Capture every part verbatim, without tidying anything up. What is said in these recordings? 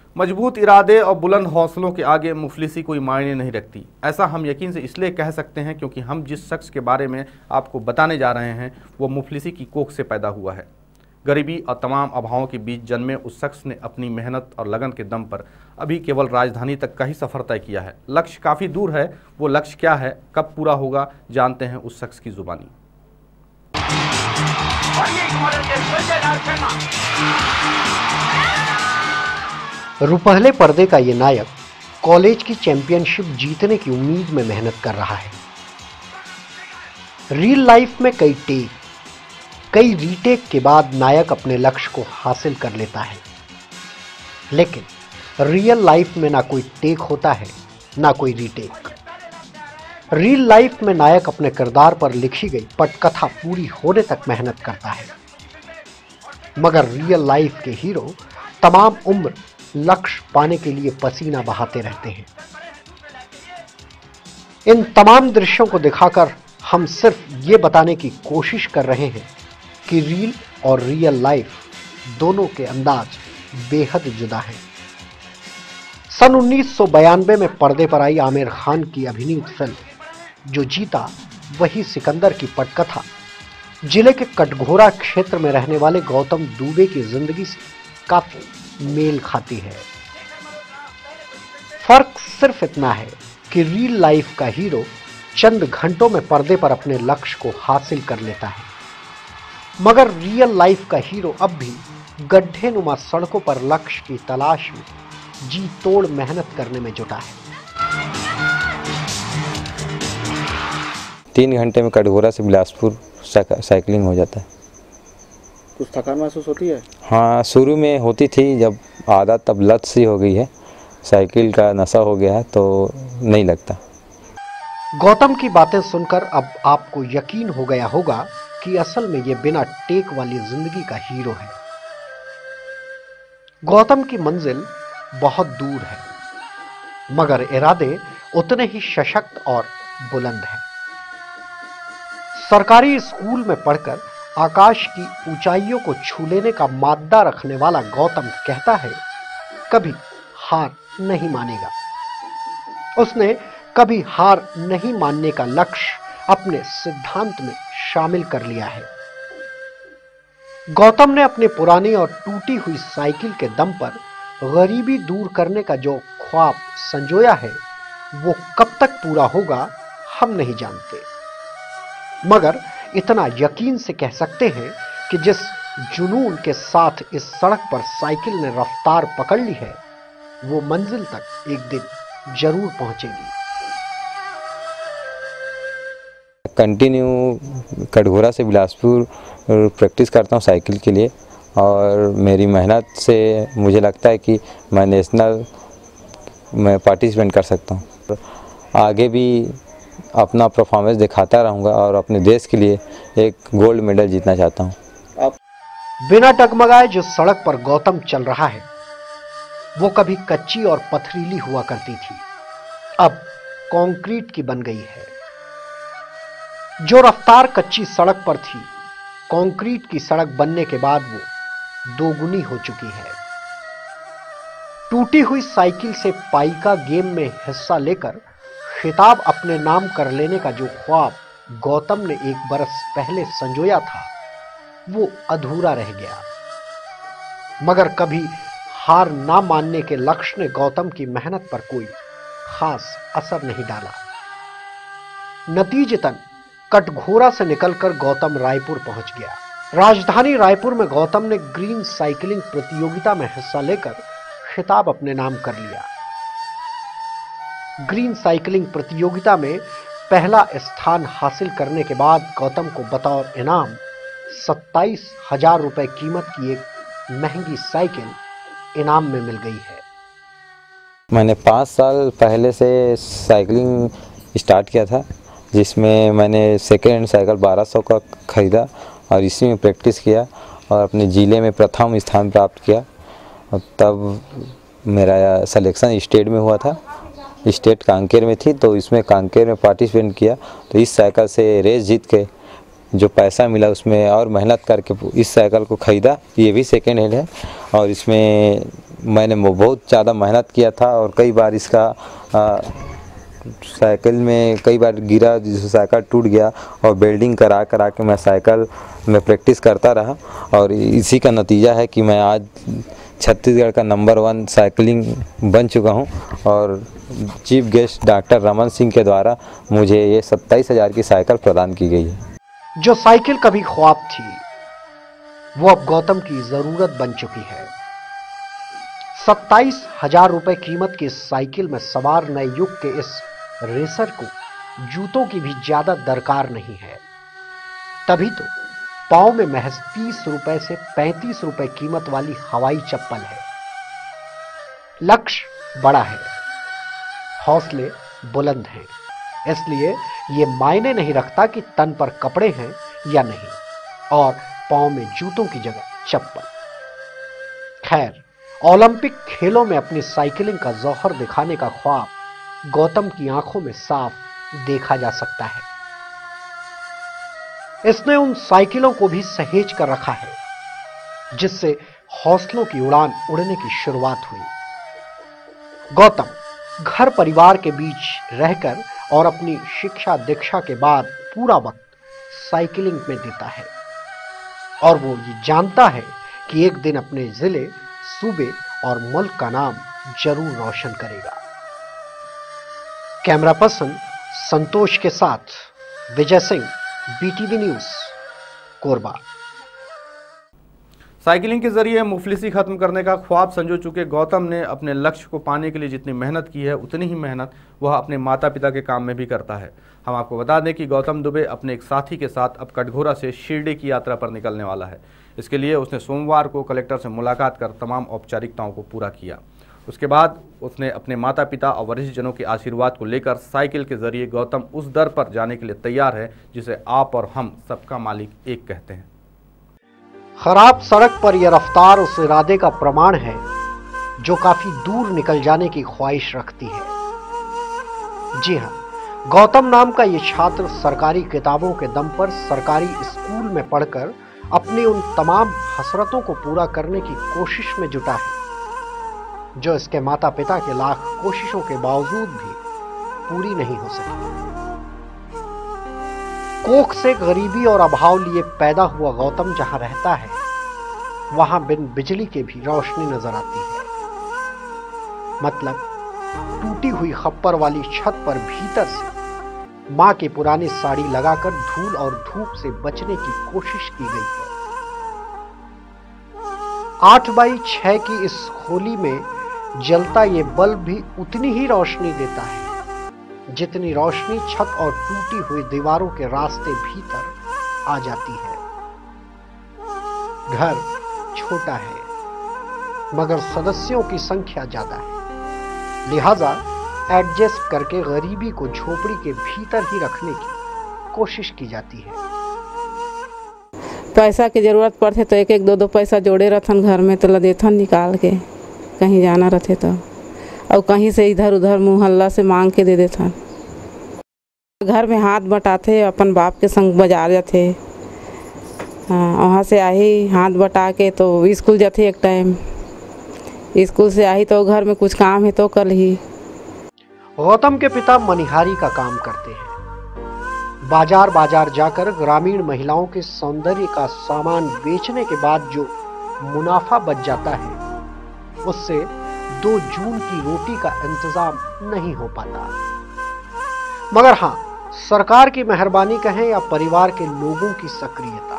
मजबूत इरादे और बुलंद हौसलों के आगे मुफलिसी कोई मायने नहीं रखती। ऐसा हम यकीन से इसलिए कह सकते हैं क्योंकि हम जिस शख्स के बारे में आपको बताने जा रहे हैं वो मुफलिसी की कोख से पैदा हुआ है। गरीबी और तमाम अभावों के बीच जन्मे उस शख्स ने अपनी मेहनत और लगन के दम पर अभी केवल राजधानी तक का ही सफ़र तय किया है। लक्ष्य काफ़ी दूर है, वो लक्ष्य क्या है, कब पूरा होगा, जानते हैं उस शख्स की ज़ुबानी। रुपहले पर्दे का ये नायक कॉलेज की चैंपियनशिप जीतने की उम्मीद में मेहनत कर रहा है। रियल लाइफ में कई टेक, कई रीटेक के बाद नायक अपने लक्ष्य को हासिल कर लेता है, लेकिन रियल लाइफ में ना कोई टेक होता है ना कोई रीटेक। रियल लाइफ में नायक अपने किरदार पर लिखी गई पटकथा पूरी होने तक मेहनत करता है, मगर रियल लाइफ के हीरो तमाम उम्र लक्ष्य पाने के लिए पसीना बहाते रहते हैं। इन तमाम दृश्यों को दिखाकर हम सिर्फ ये बताने की कोशिश कर रहे हैं कि रील और रियल लाइफ दोनों के अंदाज बेहद जुदा हैं। सन उन्नीस सौ बयानवे में पर्दे पर आई आमिर खान की अभिनीत फिल्म जो जीता वही सिकंदर की पटकथा जिले के कटघोरा क्षेत्र में रहने वाले गौतम दुबे की जिंदगी से काफी मेल खाती है। फर्क सिर्फ इतना है कि रियल लाइफ का हीरो चंद घंटों में पर्दे पर अपने लक्ष्य को हासिल कर लेता है, मगर रियल लाइफ का हीरो अब भी गड्ढे नुमा सड़कों पर लक्ष्य की तलाश में जी तोड़ मेहनत करने में जुटा है। तीन घंटे में कटघोरा से बिलासपुर साइकिलिंग हो जाता है। कुछ थकान महसूस होती है? हाँ, शुरू में होती थी, जब आदत तब लत सी हो गई है, साइकिल का नशा हो गया है तो नहीं लगता। गौतम की बातें सुनकर अब आपको यकीन हो गया होगा कि असल में ये बिना टेक वाली जिंदगी का हीरो है। गौतम की मंजिल बहुत दूर है, मगर इरादे उतने ही सशक्त और बुलंद हैं। सरकारी स्कूल में पढ़कर आकाश की ऊंचाइयों को छू लेने का माद्दा रखने वाला गौतम कहता है कभी हार नहीं मानेगा। उसने कभी हार नहीं मानने का लक्ष्य अपने सिद्धांत में शामिल कर लिया है। गौतम ने अपनी पुरानी और टूटी हुई साइकिल के दम पर गरीबी दूर करने का जो ख्वाब संजोया है वो कब तक पूरा होगा हम नहीं जानते, मगर इतना यकीन से कह सकते हैं कि जिस जुनून के साथ इस सड़क पर साइकिल ने रफ्तार पकड़ ली है वो मंजिल तक एक दिन जरूर पहुंचेगी। कंटिन्यू कटघोरा से बिलासपुर प्रैक्टिस करता हूं साइकिल के लिए, और मेरी मेहनत से मुझे लगता है कि मैं नेशनल में पार्टिसिपेट कर सकता हूं। आगे भी अपना परफॉर्मेंस दिखाता रहूंगा और अपने देश के लिए एक गोल्ड मेडल जीतना चाहता हूं। आप बिना डगमगाए जो सड़क पर गौतम चल रहा है वो कभी कच्ची और पथरीली हुआ करती थी, अब कंक्रीट की बन गई है। जो रफ्तार कच्ची सड़क पर थी, कंक्रीट की सड़क बनने के बाद वो दोगुनी हो चुकी है। टूटी हुई साइकिल से पाइका गेम में हिस्सा लेकर खिताब अपने नाम कर लेने का जो ख्वाब गौतम ने एक बरस पहले संजोया था वो अधूरा रह गया, मगर कभी हार ना मानने के लक्ष्य ने गौतम की मेहनत पर कोई खास असर नहीं डाला। नतीजतन कटघोरा से निकलकर गौतम रायपुर पहुंच गया। राजधानी रायपुर में गौतम ने ग्रीन साइकिलिंग प्रतियोगिता में हिस्सा लेकर खिताब अपने नाम कर लिया। ग्रीन साइकिलिंग प्रतियोगिता में पहला स्थान हासिल करने के बाद गौतम को बतौर इनाम सत्ताईस हजार रुपए कीमत की एक महंगी साइकिल इनाम में मिल गई है। मैंने पाँच साल पहले से साइकिलिंग स्टार्ट किया था, जिसमें मैंने सेकेंड हैंड साइकिल बारह सौ का ख़रीदा और इसी में प्रैक्टिस किया और अपने ज़िले में प्रथम स्थान प्राप्त किया। और तब मेरा सिलेक्शन स्टेट में हुआ था, स्टेट कांकेर में थी, तो इसमें कांकेर में पार्टिसिपेट किया। तो इस साइकिल से रेस जीत के जो पैसा मिला उसमें और मेहनत करके इस साइकिल को ख़रीदा। ये भी सेकेंड हैंड है और इसमें मैंने बहुत ज़्यादा मेहनत किया था और कई बार इसका आ, साइकिल में कई बार गिरा जिससे साइकिल टूट गया और बेल्डिंग करा करा के मैं साइकिल में प्रैक्टिस करता रहा और इसी का नतीजा है कि मैं आज छत्तीसगढ़ का नंबर वन साइकिलिंग बन चुका हूं और chief guest doctor Raman Singh के द्वारा मुझे ये सत्ताईस हज़ार की साइकिल प्रदान की गई है। जो साइकिल कभी ख्वाब थी वो अब गौतम की जरूरत बन चुकी है। सत्ताईस हजार रुपए कीमत की इस साइकिल में सवार नए युग के इस रेसर को जूतों की भी ज्यादा दरकार नहीं है, तभी तो पांव में महज तीस रुपए से पैंतीस रुपए कीमत वाली हवाई चप्पल है। लक्ष्य बड़ा है, हौसले बुलंद हैं, इसलिए ये मायने नहीं रखता कि तन पर कपड़े हैं या नहीं और पांव में जूतों की जगह चप्पल। खैर, ओलंपिक खेलों में अपनी साइकिलिंग का जौहर दिखाने का ख्वाब गौतम की आंखों में साफ देखा जा सकता है। इसने उन साइकिलों को भी सहेज कर रखा है जिससे हौसलों की उड़ान उड़ने की शुरुआत हुई। गौतम घर परिवार के बीच रहकर और अपनी शिक्षा दीक्षा के बाद पूरा वक्त साइकिलिंग में देता है और वो ये जानता है कि एक दिन अपने जिले, सूबे और मुल्क का नाम जरूर रोशन करेगा। कैमरा पर्सन संतोष के साथ Vijay Singh, BTV news, Korba. Cycling के जरिए मुफलिसी खत्म करने का ख्वाब संजो चुके गौतम ने अपने लक्ष्य को पाने के लिए जितनी मेहनत की है उतनी ही मेहनत वह अपने माता पिता के काम में भी करता है। हम आपको बता दें कि गौतम दुबे अपने एक साथी के साथ अब कटघोरा से शिरडी की यात्रा पर निकलने वाला है। इसके लिए उसने सोमवार को कलेक्टर से मुलाकात कर तमाम औपचारिकताओं को पूरा किया। उसके बाद उसने अपने माता पिता और वरिष्ठ जनों के आशीर्वाद को लेकर साइकिल के जरिए गौतम उस दर पर जाने के लिए तैयार है जिसे आप और हम सबका मालिक एक कहते हैं। खराब सड़क पर यह रफ्तार उस इरादे का प्रमाण है जो काफी दूर निकल जाने की ख्वाहिश रखती है। जी हां, गौतम नाम का ये छात्र सरकारी किताबों के दम पर सरकारी स्कूल में पढ़कर अपनी उन तमाम हसरतों को पूरा करने की कोशिश में जुटा है जो इसके माता पिता के लाख कोशिशों के बावजूद भी पूरी नहीं हो सकी। कोख से गरीबी और अभाव लिए पैदा हुआ गौतम जहां रहता है वहां बिन बिजली के भी रोशनी नजर आती है। मतलब टूटी हुई खप्पर वाली छत पर भीतर से मां की पुरानी साड़ी लगाकर धूल और धूप से बचने की कोशिश की गई है। आठ बाई छह की इस खोली में जलता ये बल्ब भी उतनी ही रोशनी देता है जितनी रोशनी छत और टूटी हुई दीवारों के रास्ते भीतर आ जाती है। घर छोटा है मगर सदस्यों की संख्या ज्यादा है, लिहाजा एडजस्ट करके गरीबी को झोपड़ी के भीतर ही रखने की कोशिश की जाती है। पैसा की जरूरत पड़ते तो एक एक दो दो पैसा जोड़े रहथन घर में तो लदेथन निकाल के कहीं जाना रहते तो, और कहीं से इधर उधर मुहल्ला से मांग के दे देथन। घर में हाथ बटाते अपन बाप के संग बाजार जाते, वहाँ से आई हाथ बटा के तो स्कूल जाते, एक टाइम स्कूल से आई तो घर में कुछ काम है तो कल ही। गौतम के पिता मनिहारी का काम करते हैं। बाजार बाजार जाकर ग्रामीण महिलाओं के सौंदर्य का सामान बेचने के बाद जो मुनाफा बच जाता है उससे दो जून की रोटी का इंतजाम नहीं हो पाता। मगर हाँ, सरकार की मेहरबानी कहें या परिवार के लोगों की सक्रियता,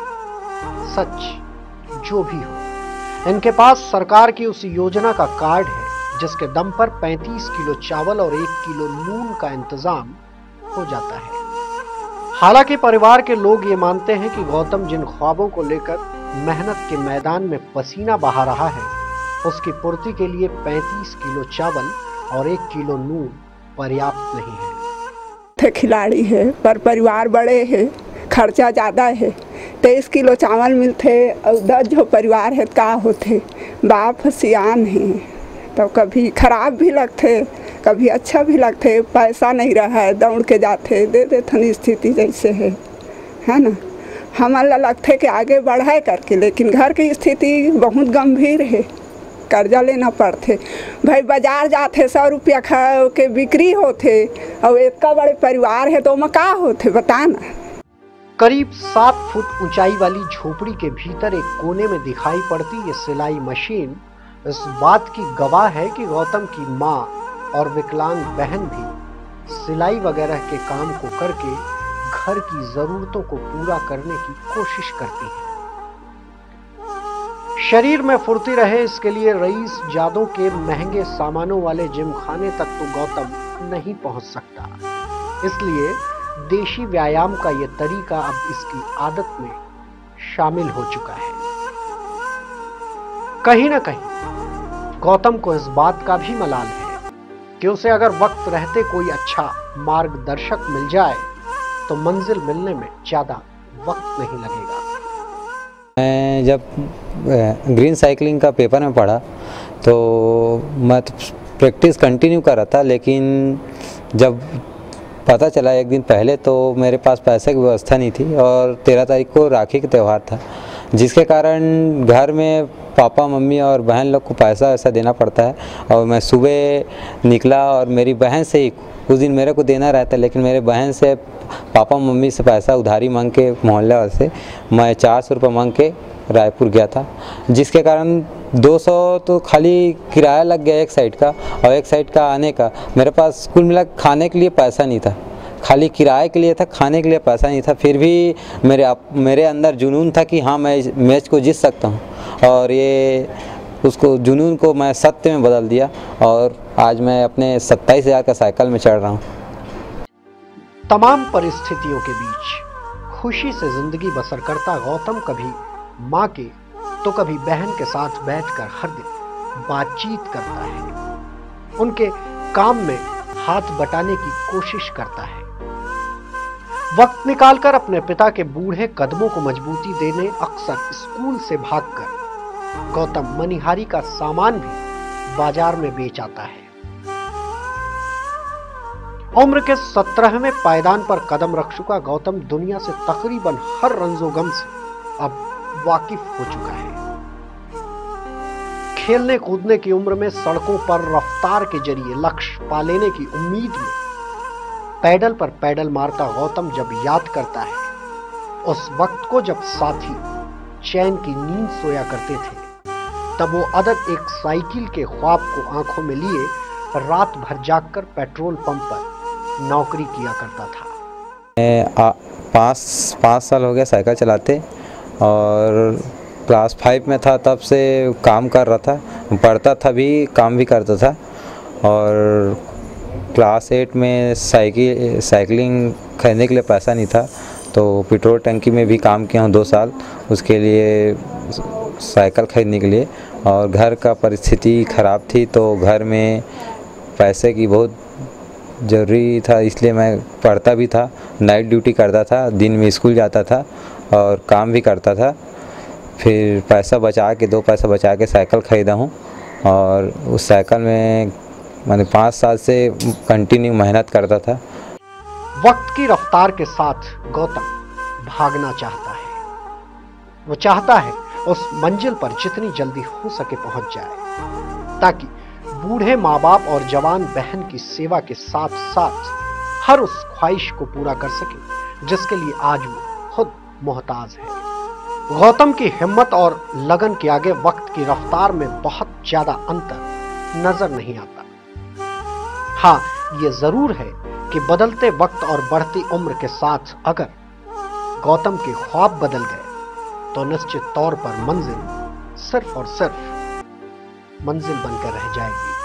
सच जो भी हो, इनके पास सरकार की उस योजना का कार्ड है जिसके दम पर पैंतीस किलो चावल और एक किलो नून का इंतजाम हो जाता है। हालांकि परिवार के लोग ये मानते हैं कि गौतम जिन ख्वाबों को लेकर मेहनत के मैदान में पसीना बहा रहा है उसकी पूर्ति के लिए पैंतीस किलो चावल और एक किलो नून पर्याप्त नहीं है। थे खिलाड़ी है पर परिवार बड़े है, खर्चा ज़्यादा है। तेईस किलो चावल मिलते और दस जो परिवार है का होते, बाप सियान है तो कभी खराब भी लगते कभी अच्छा भी लगते। पैसा नहीं रहा है दौड़ के जाते दे देथन स्थिति जैसे है है ना। हमारा लगते कि आगे बढ़ाए करके, लेकिन घर की स्थिति बहुत गंभीर है, कर्जा लेना पड़ते। भाई बाजार जाते सौ रुपया के बिक्री होते और इतना बड़े परिवार है तो का होते बता ना। करीब सात फुट ऊंचाई वाली झोपड़ी के भीतर एक कोने में दिखाई पड़ती ये सिलाई मशीन इस बात की गवाह है कि गौतम की माँ और विकलांग बहन भी सिलाई वगैरह के काम को करके घर की जरूरतों को पूरा करने की कोशिश करती है। शरीर में फुर्ती रहे इसके लिए रईस जादों के महंगे सामानों वाले जिम खाने तक तो गौतम नहीं पहुंच सकता, इसलिए देशी व्यायाम का यह तरीका अब इसकी आदत में शामिल हो चुका है। कहीं ना कहीं गौतम को इस बात का भी मलाल है कि उसे अगर वक्त रहते कोई अच्छा मार्गदर्शक मिल जाए तो मंजिल मिलने में ज्यादा वक्त नहीं लगेगा। मैं जब ग्रीन साइकिलिंग का पेपर में पढ़ा तो मैं तो प्रैक्टिस कंटिन्यू कर रहा था, लेकिन जब पता चला एक दिन पहले तो मेरे पास पैसे की व्यवस्था नहीं थी और तेरह तारीख को राखी का त्यौहार था, जिसके कारण घर में पापा मम्मी और बहन लोग को पैसा ऐसा देना पड़ता है। और मैं सुबह निकला और मेरी बहन से ही उस दिन मेरे को देना रहता, लेकिन मेरे बहन से पापा मम्मी से पैसा उधारी मांग के मोहल्ले वाले से मैं चार सौ रुपये मांग के रायपुर गया था, जिसके कारण दो सौ तो खाली किराया लग गया एक साइड का और एक साइड का आने का। मेरे पास कुल मिला खाने के लिए पैसा नहीं था, खाली किराए के लिए था, खाने के लिए पैसा नहीं था। फिर भी मेरे आप मेरे अंदर जुनून था कि हाँ मैं मैच को जीत सकता हूँ, और ये उसको जुनून को मैं सत्य में बदल दिया और आज मैं अपने सत्ताईस हज़ार का साइकिल में चढ़ रहा हूँ। तमाम परिस्थितियों के बीच खुशी से जिंदगी बसर करता गौतम कभी माँ के तो कभी बहन के साथ बैठकर हर दिन बातचीत करता है, उनके काम में हाथ बटाने की कोशिश करता है। वक्त निकालकर अपने पिता के बूढ़े कदमों को मजबूती देने अक्सर स्कूल से भागकर गौतम मनिहारी का सामान भी बाजार में बेच आता है। उम्र के सत्रहवें पायदान पर कदम रख चुका गौतम दुनिया से तकरीबन हर रंजोगम से अब वाकिफ हो चुका है। खेलने कूदने की उम्र में सड़कों पर रफ्तार के जरिए लक्ष्य पा लेने की उम्मीद में पैडल पर पैडल मारता गौतम जब याद करता है उस वक्त को जब साथी चैन की नींद सोया करते थे, तब वो अदद एक साइकिल के ख्वाब को आंखों में लिए रात भर जागकर पेट्रोल पंप पर नौकरी किया करता था। पाँच पाँच साल हो गया साइकिल चलाते और क्लास फाइव में था तब से काम कर रहा था, पढ़ता था भी काम भी करता था। और क्लास एट में साइकिल साइकिलिंग खरीदने के लिए पैसा नहीं था तो पेट्रोल टंकी में भी काम किया हूँ दो साल उसके लिए साइकिल खरीदने के लिए। और घर का परिस्थिति ख़राब थी तो घर में पैसे की बहुत ज़रूरी था, इसलिए मैं पढ़ता भी था, नाइट ड्यूटी करता था, दिन में स्कूल जाता था और काम भी करता था। फिर पैसा बचा के दो पैसा बचा के साइकिल ख़रीदा हूँ और उस साइकिल में मैंने पाँच साल से कंटिन्यू मेहनत करता था। वक्त की रफ्तार के साथ गौतम भागना चाहता है। वो चाहता है उस मंजिल पर जितनी जल्दी हो सके पहुंच जाए, ताकि बूढ़े माँ बाप और जवान बहन की सेवा के साथ साथ हर उस ख्वाहिश को पूरा कर सके जिसके लिए आज वो खुद मोहताज है। गौतम की हिम्मत और लगन के आगे वक्त की रफ्तार में बहुत ज्यादा अंतर नजर नहीं आता। हाँ, ये जरूर है कि बदलते वक्त और बढ़ती उम्र के साथ अगर गौतम के ख्वाब बदल गए तो निश्चित तौर पर मंजिल सिर्फ और सिर्फ मंजिल बनकर रह जाएगी।